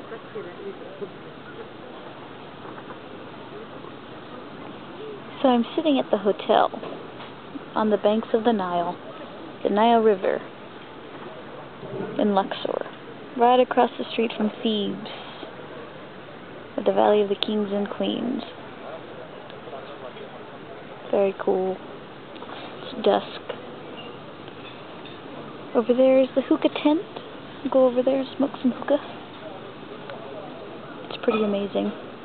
So I'm sitting at the hotel on the banks of the Nile River in Luxor, right across the street from Thebes, with the Valley of the Kings and Queens. Very cool. It's dusk. Over there is the hookah tent. Go over there and smoke some hookah. It's pretty amazing.